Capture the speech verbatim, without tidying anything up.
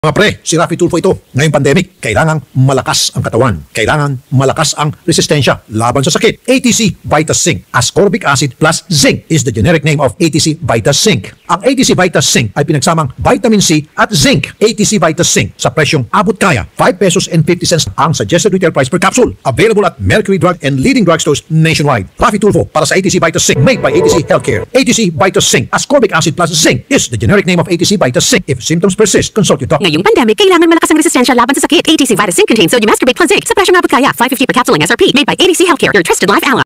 Mga pre, si Raffy Tulfo ito. Ngayong pandemic, kailangang malakas ang katawan. Kailangan malakas ang resistensya laban sa sakit. A T C VitaCinc, Ascorbic Acid plus Zinc is the generic name of A T C VitaCinc. Ang A T C VitaCinc ay pinagsamang vitamin C at zinc. A T C VitaCinc sa presyong abot kaya, five pesos and fifty cents ang suggested retail price per capsule. Available at Mercury Drug and leading drugstores nationwide. Raffy Tulfo para sa A T C VitaCinc, made by A T C Healthcare. A T C VitaCinc, Ascorbic Acid plus Zinc is the generic name of A T C VitaCinc. If symptoms persist, consult your doctor. Ngayong pandemic, kailangan malakas ang resistensya laban sa sakit. A T C VitaCinc contains sodium ascorbate plus zinc sa presyong abot kaya, five fifty per capsule ang S R P. Made by A T C Healthcare, your trusted life ally.